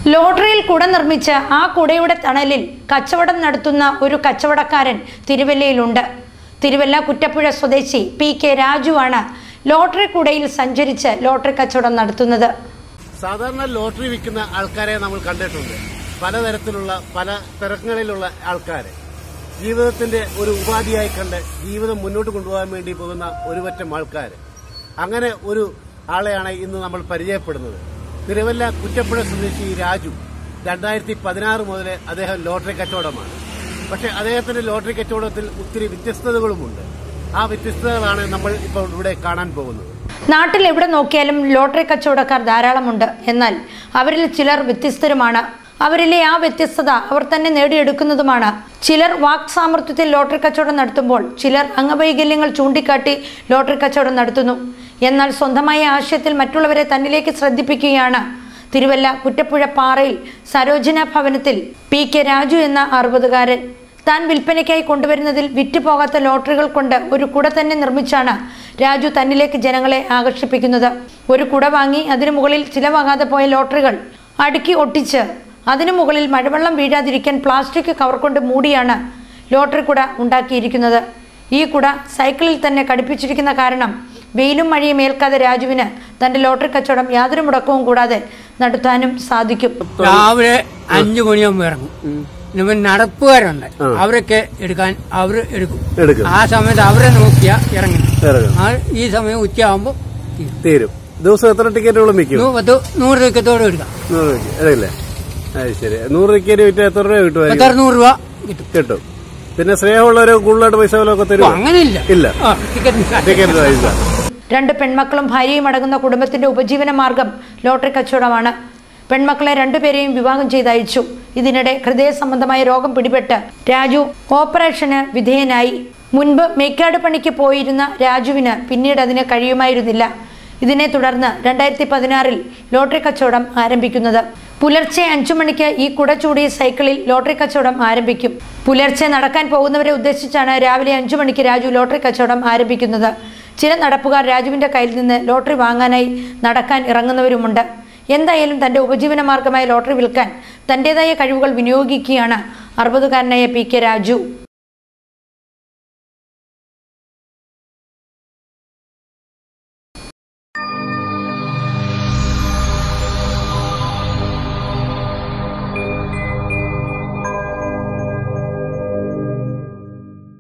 ലോട്ടറിയിൽ കുട നിർമ്മിച്ച് ആ കുടയുടെ തണലിൽ കച്ചവടം നടത്തുന്ന ഒരു കച്ചവടക്കാരൻ തിരുവല്ലയിലുണ്ട്. തിരുവല്ല കുറ്റപ്പുഴ സ്വദേശി PK രാജുവാണ് ലോട്ടറി കുടയിൽ സഞ്ചരിച്ച് ലോട്ടറി കച്ചവടം നടത്തുന്നത്. സാധാരണ ലോട്ടറി വിൽക്കുന്ന ആൾക്കാരെ നമ്മൾ കണ്ടിട്ടുണ്ട്. പലതരത്തിലുള്ള പല തിരക്കുകളിലുള്ള ആൾക്കാരെ ജീവിതത്തിന്റെ ഒരു ഉപാധിയായി കണ്ട് ജീവിതം മുന്നോട്ട് കൊണ്ടുപോകാൻ വേണ്ടി പോകുന്ന ഒരു പറ്റം ആൾക്കാർ. അങ്ങനെ ഒരു ആളെയാണ് ഇന്ന് നമ്മൾ പരിചയപ്പെടുന്നത്. തിരുവല്ല കുറ്റപ്പുഴ സ്വദേശി രാജു 2016 മുതൽ അദ്ദേഹം ലോട്ടറി കച്ചവടമാണ്. പക്ഷെ അദ്ദേഹത്തിന്റെ ലോട്ടറി കച്ചവടത്തിൽ ഒത്തിരി വ്യത്യസ്തതകളുമുണ്ട്. ആ വ്യത്യസ്തതകളാണ് നമ്മൾ ഇപ്പോൾ ഇവിടെ കാണാൻ പോകുന്നത്. നാട്ടിൽ എവിടെ നോക്കിയാലും ലോട്ടറി കച്ചവടക്കാർ ധാരാളമുണ്ട്. എന്നാൽ അവരിൽ ചിലർ വ്യത്യസ്തരുമാണ്. അവരിലെ ആ വ്യത്യസ്തത അവർ തന്നെ നേടിയെടുക്കുന്നതുമാണ്. ചിലർ വാക് സാമർത്ഥ്യത്തിൽ ലോട്ടറി കച്ചവടം നടത്തുമ്പോൾ ചിലർ അംഗവൈകല്യങ്ങൾ ചൂണ്ടിക്കാട്ടി ലോട്ടറി കച്ചവടം നടത്തുന്നു. എന്നാൽ സ്വന്തമായ ആശയത്തിൽ മറ്റുള്ളവരെ തന്നിലേക്ക് ശ്രദ്ധിപ്പിക്കുകയാണ് തിരുവല്ല കുറ്റപ്പുഴ പാറയിൽ സരോജന ഭവനത്തിൽ PK രാജു എന്ന 60കാരൻ. താൻ വിൽപ്പനയ്ക്കായി കൊണ്ടുവരുന്നതിൽ വിറ്റുപോകാത്ത ലോട്ടറികൾ കൊണ്ട് ഒരു കുട തന്നെ നിർമ്മിച്ചാണ് രാജു തന്നിലേക്ക് ജനങ്ങളെ ആകർഷിപ്പിക്കുന്നത്. ഒരു കുട വാങ്ങി അതിനു മുകളിൽ ചിലവാകാതെ പോയ ലോട്ടറികൾ അടുക്കി ഒട്ടിച്ച് അതിനു മുകളിൽ മഴവെള്ളം വീഴാതിരിക്കാൻ പ്ലാസ്റ്റിക് കവർ കൊണ്ട് മൂടിയാണ് ലോട്ടറി കുട ഉണ്ടാക്കിയിരിക്കുന്നത്. ഈ കുട സൈക്കിളിൽ തന്നെ ഘടിപ്പിച്ചിരിക്കുന്ന കാരണം വെയിലും മഴയും ഏൽക്കാതെ രാജുവിന് തന്റെ ലോട്ടറി കച്ചവടം യാതൊരു മുടക്കവും കൂടാതെ നടത്താനും സാധിക്കും. രാവിലെ 5 മണിയാകുമ്പോൾ ഇറങ്ങും. നടപ്പുകാരുണ്ട്, അവരൊക്കെ എടുക്കാൻ അവർ എടുക്കും. ആ സമയത്ത് അവരെ നോക്കിയാ ഇറങ്ങി. ഈ സമയം ഉച്ചയാകുമ്പോ തീരും. ദിവസം എത്ര ടിക്കറ്റുകളും വിൽക്കും? 100 ടിക്കറ്റോടെ എടുക്കാം. 100 ടിക്കറ്റ് വിറ്റ് എത്ര രൂപ കിട്ടും? 100 രൂപ കിട്ടും. പിന്നെ സ്നേഹമുള്ളവര് കൂടുതലായിട്ട് പൈസ ഒക്കെ തരും? അങ്ങനെയില്ല, ഇല്ല. ടിക്കറ്റ് 2 പെൺമക്കളും ഭാര്യയും അടങ്ങുന്ന കുടുംബത്തിന്റെ ഉപജീവന മാർഗം ലോട്ടറി കച്ചവടമാണ്. പെൺമക്കളെ 2 പേരെയും വിവാഹം ചെയ്തയച്ചു. ഇതിനിടെ ഹൃദയ സംബന്ധമായ രോഗം പിടിപെട്ട് രാജു ഓപ്പറേഷന് വിധേയനായി. മുൻപ് മേക്കാട് പണിക്ക് പോയിരുന്ന രാജുവിന് പിന്നീട് അതിന് കഴിയുമായിരുന്നില്ല. ഇതിനെ തുടർന്ന് 2016 ലോട്ടറി കച്ചവടം ആരംഭിക്കുന്നത്. പുലർച്ചെ 5 മണിക്ക് ഈ കുട ചൂടിയ സൈക്കിളിൽ ലോട്ടറി കച്ചവടം ആരംഭിക്കും. പുലർച്ചെ നടക്കാൻ പോകുന്നവരെ ഉദ്ദേശിച്ചാണ് രാവിലെ 5 മണിക്ക് രാജു ലോട്ടറി കച്ചവടം ആരംഭിക്കുന്നത്. ചില നടപ്പുകാർ രാജുവിന്റെ കയ്യിൽ നിന്ന് ലോട്ടറി വാങ്ങാനായി നടക്കാൻ ഇറങ്ങുന്നവരുമുണ്ട്. എന്തായാലും തന്റെ ഉപജീവന മാർഗമായ ലോട്ടറി വിൽക്കാൻ തന്റേതായ കഴിവുകൾ വിനിയോഗിക്കുകയാണ് 60കാരനായ PK രാജു.